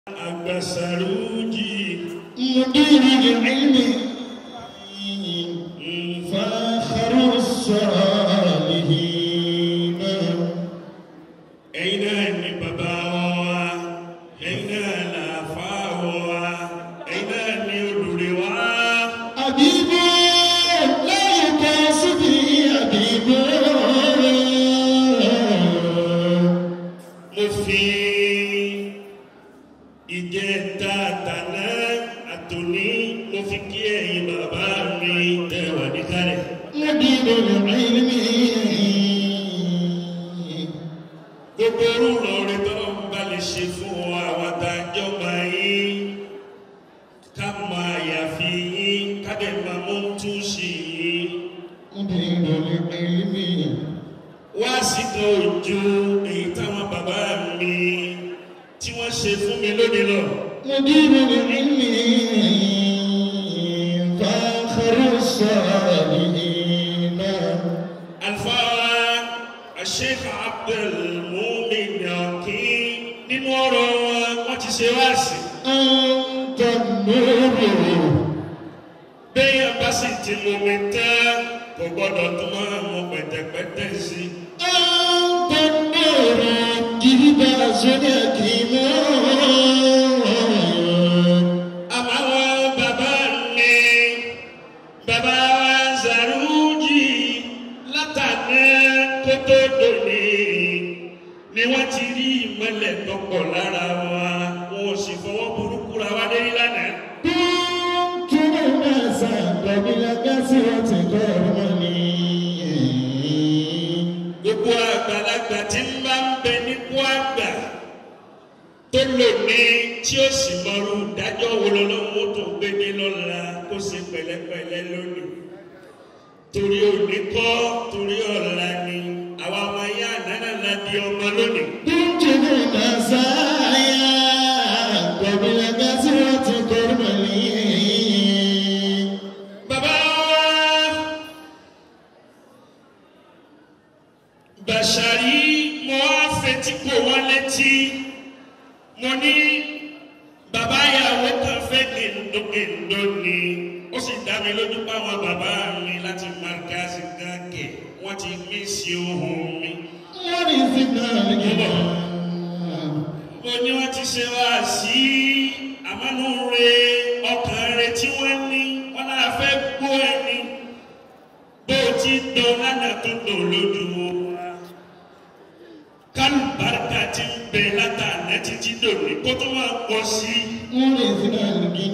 أبصروجي مدير العلم فاخر الصالحين أين باباوا أين لافاوا أين نيروا أبيب لا يقاس به أبيب مفي ìjẹta tàná àtòní mo fi kí ẹ̀yin bàbá mi tẹ́ wà níkàlẹ̀. مدير العلم gbogbo orúurọ̀ rẹ tọ́lọ́ ń bá lè ṣe fún àwọn àtàjọ́ máa yín ká máa yàfi yín ká dẹ̀ máa mú tún sí yín. مدير العلم wá sí kan òjò èyí táwọn bàbá mi tí wọ́n ṣe fún mi lónìí lọ. مدير العلم فاخر الصالحين Alfaa Sheikh Abdulmumin Yakin nínú ọ̀rọ̀ wọn ti ṣe wá sí. أنت النور Béèyàn bá sì ti mú mi tán kò gbọ́dọ̀ tó máa mú pẹ̀tẹ̀pẹ̀tẹ̀ sí. أنت النور جلباس اليتيم Àmọ́ àwọn bàbá mi bàbá wa Zaruji látàná kó tó dòní ni wọ́n ti rí ìmọ̀lẹ̀ tọpọ̀ lára wa wọn ò sì fọwọ́ burúkú ra wa lérí lánàá. كنت ناسا قبل كسرة كرمني Gbogbo àgbàlagbà tí ń bá ń bẹ nípò àgbà tó lò ní tí ó sì mọrú ìdájọ́ wo lọ́wọ́ tó gbé ní lọ́la kó ṣe pẹ̀lẹ́pẹ̀lẹ́ lónìí. Torí òní kọ́ torí ọ̀la ni àwa ọmọ ayé ànánà la di ọmọ lónìí. كنت ناسا قبل كسرة كرمني Bàbá wa Bàṣàrí mo wá fetí kò wọ́n létí mo ní bàbá ìyàwó kan fẹ́ gèdógèdó ni ó sì dá mi lójú páwọn bàbá mi láti Markazi gànkè wọ́n ti mí sí ohun mi. ورثنا الكتاب Mo ní wọ́n ti ṣe wá sí àmọ́nú re ọkàn rẹ tí wọ́n ní wọ́n náà fẹ́ gbọ́ ẹni bó ti dán lánàá tó dán lójú wa. Kálùbáríkà ti ń bẹ látàná títí dòní kó tó máa pọ̀ sí i. ورثنا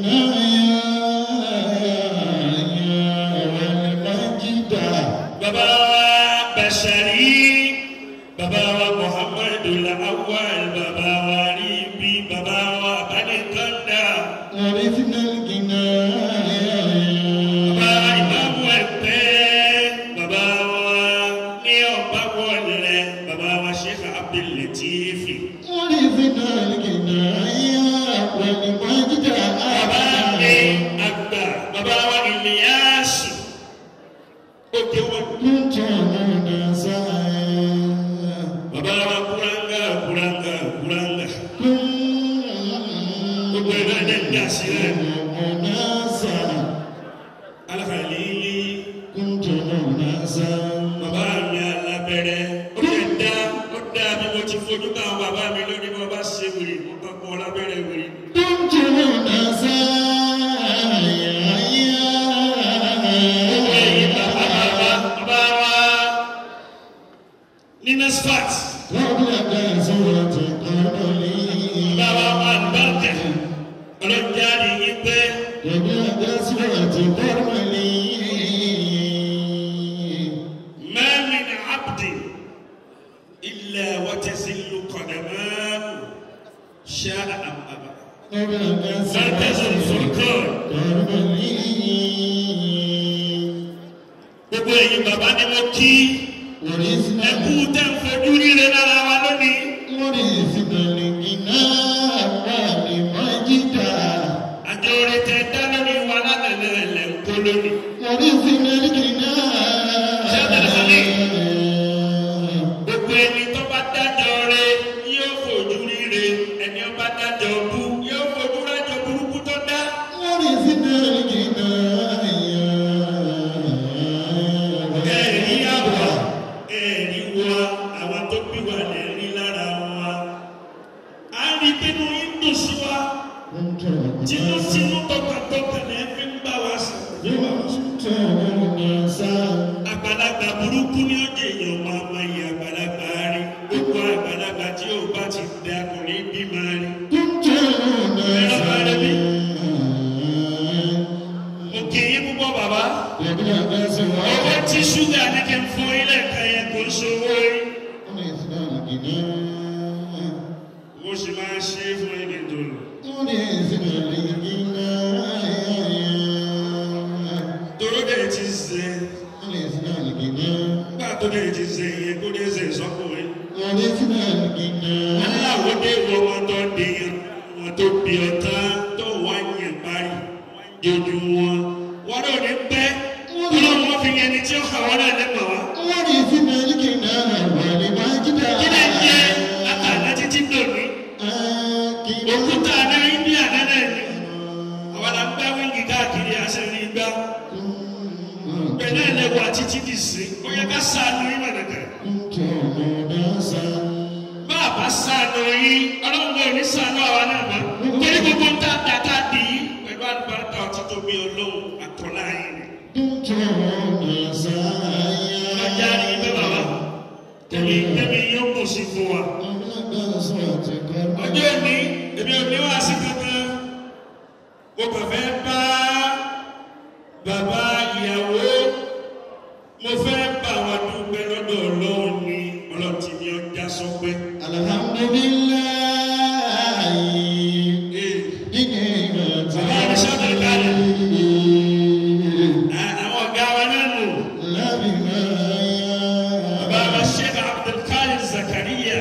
الجنايا والمجد Bàbá wa Bàṣàrí, bàbá wa Muhammadu Lawal, bàbá wa Ríbi, bàbá wa Abánikọ́ndà, ورثنا الجنايا bàbá wa Ìmáàmù Ẹ̀pẹ́, bàbá wa ní Ọ̀báwọlẹ̀, bàbá wa Sheikh Abdul Latifi, ورثنا الجنايا والمجد bàbá mi àgbà, bàbá wa Ìlíyàsù, òkè wọn. كنت ناسا Bàbá wa Kúráńgà, Kúráńgà, Kúráńgà, gbogbo ẹ̀rọ ẹ̀dẹ̀ ń dà sílẹ̀. ناسا Al-Khalili, كنت ناسا bàbá mi alábẹ́rẹ́ ó lè dá ó dá bí mo ti fojú ká àwọn bàbá mi lónìí bí wọ́n bá ṣe wèrè mo kàn kọ́ lábẹ́rẹ́ wèrè. كنت ناسا Ẹ̀yin bàbá wa ní Nasfat, قبل كسرة قرني bàbá wa Albarka, ọlọ́jà ni yín pé قبل كسرة قرني ma min abdin illa wa tazillu qadamahu sha'a am aba. قبل Markaz كسرة al-Furqan. قرني Gbogbo ẹ̀yin bàbá ni mo kí ورثنا ẹkú tẹ́ ń fojú ríre lára wa lónìí. ورثنا الغنى والمجد Àjọ orin tẹ dá lórí wa lánàá ẹ̀lẹ́ ń kó lónìí. ورثنا الغنى Gbogbo ẹni tó bá dájọ́ rẹ yóò fojú ríre, ẹni ó bá dájọ́ bú dùn sí wa tinútinú tọkàntọkàn ní fi ń bá wa sọ̀rọ̀. Àgbàlagbà burúkú ni ó dé èèyàn máa ma yẹ àgbàlagbà rí gbogbo àgbàlagbà tí ò bá ti dẹ kò ní bí máa rí. Ẹ̀rọ bá rẹ̀ bí. Mo kì í púpọ̀ bàbá. Owó tí ṣúgà ní kí n fún ilé ẹ̀ka yẹn kò ń ṣòwò rí. Mo sì máa ṣe é fún ẹni tó lò. Toro dẹ̀ ti ṣe. Nígbà tó dẹ̀ ti ṣe yẹn kó dẹ̀ ṣe sọ́kùnrin. Aláwo dé wọ wọn tó dé yẹn, wọn tó bí ọ̀tá tó wá yẹn parí. Dojú wọn. Wọ́n lò ní pẹ́. Ọlọ́run fi yẹn ni tí ó kà wọ́n náà lẹ́mọ̀ wá. Kí lè jẹ́ àtàlẹ́ títí lónìí? Òkúta náà India náà ni. Àwọn àgbà wíńgì káàkiri àṣẹ ní igbá. Bẹ́ẹ̀ni ẹlẹ́wọ̀ àti títí sí. Ó yẹ ká sáànù yín mọ̀nàkà. Bàbá sáànù yín, ọlọ́run kò ní sáànù àwa náà mọ́. Torí gbogbo ń tà dàtà dì í. Pẹ̀lú àlùbáríkà ọtí tó bí ọlọ́run àtọ́lá yín ni. Ọjà rí ibẹ̀ bàbá. Tẹ̀mí yóò kù sí fún wa. Ọjọ́ òní, èmi ò ní wá sí kankan. Mo kàn fẹ́ bá bàbá ìyàwó. Mo fẹ́ bá wọn dúpẹ́ lọ́dọ̀ ọlọ́run ní ọlọ́tí ní ọjà sọpẹ́. Bàbá mi sọ̀tẹ̀ kalẹ̀. Àwọn ọ̀gá wa náà nù. Bàbá wa Sheikh Abdulkadir Zakaria.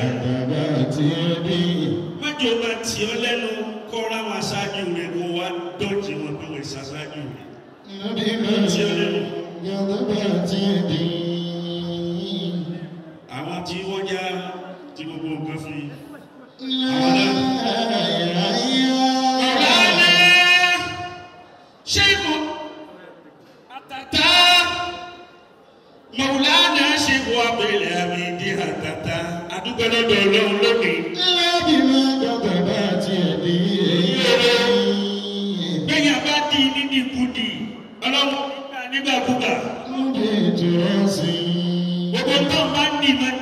Májò máa tì ọ́ lẹ́nu kọ́ra wọn aṣáájú rẹ̀ kó wá dọ́jì wọn bí wọ́n ṣaṣáájú rẹ̀. Tì ọ́ lẹ́nu. Àwọn tí wọ́n já tí gbogbo nǹkan fi. Àwọn náà. Ọ̀rọ̀ Sheikh Atata Maulana Sheikh Abdul Hamid Atata adúgbò lọ́dọ̀ ọlọ́run lónìí. Bẹ́ẹ̀ni a bá di nídìí kudi ọlọ́run nígbàkúgbà. Gbogbo nǹkan bá ń dì mọ́.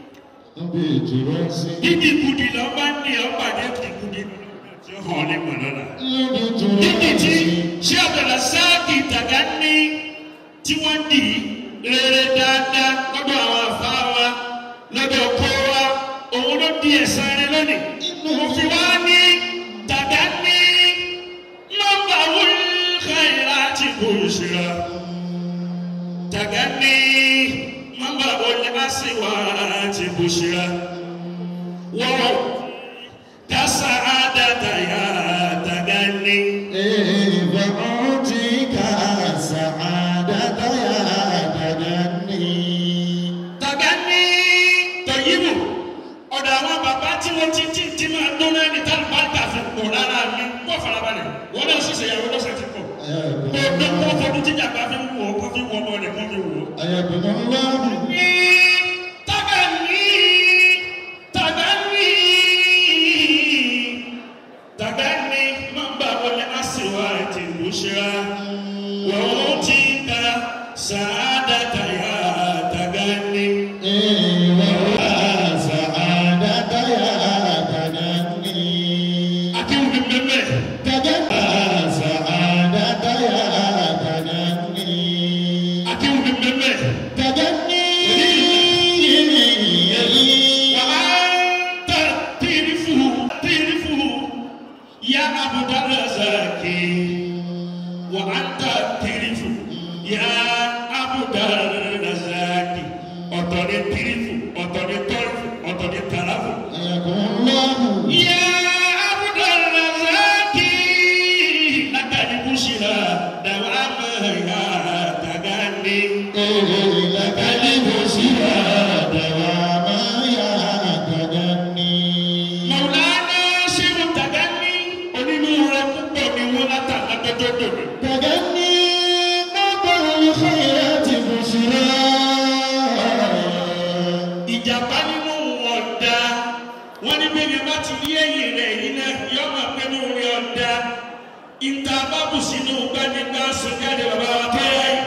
Dídì kudi lọ bá ń dì ọ́ pàdé kudi tí ó hàn ní mọ̀lọ́lá. Dídì tí ṣé ọ̀dọ̀lá sáàkì tàgá ní tí wọ́n dì rere dáadáa lọ́dọ̀ àwọn àfáà wa lọ́dọ̀ ọkọ wa òun ló di ẹ̀san rẹ lónìí. Mo fi wá ní tàgá ní nọ́mbà wúlò káyìlá tí kò ṣíra. Tàgá ní nọ́mbà wúlò àṣìwà tí kò ṣíra. Wọ́n dásà àdàtà yá tàgá ní. Tàgánì Tọ̀yìbù ọ̀dọ̀ àwọn bàbá tí wọ́n ti máa dúró ní tálùbáríkà fi pọ̀ lára mi kó farabalẹ̀ wọ́n náà sì ṣèyàwó lọ́sẹ̀ tí pọ̀. Mo fọdún jíjà bá fi wọ̀ ọ́ kó fi wọ́ ọmọ rẹ̀ kó fi wọ̀ ọ́. Tàgánì máa ń bá wọlé àṣìwà àti ìbúṣẹ́ra wọ́n ti ka sàádàtà yá Tàgánì. Akéwù mi bẹ́ẹ̀ akéwù mi bẹ́ẹ̀. Ya Abu Darazaki, wa anta tirifu. Ya Abu Darazaki, otore tirifu, otore tarifu, otore tarafu. Ya Abu Darazaki, lakani bushira dawama ya Tàgánì. Lakani bushira dawama ya Tàgánì. Maulana Sheikh Tàgánì. Tàgánì nọ́bọ̀lù khayrati bushra. Ìjàmbá nínú ọ̀dà wọ́n ní bí mi bá ti rí ẹ̀yìn rẹ̀ yìí náà yọ ìta bábù sínú gbanigbá sọjáde bàbá wa kẹ́yà yìí.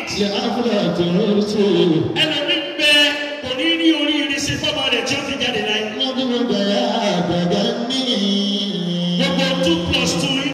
Thank you. ẹlòmí bẹ kò ní rí oríire ṣe fọmọ rẹ tí ó fi jáde láyé.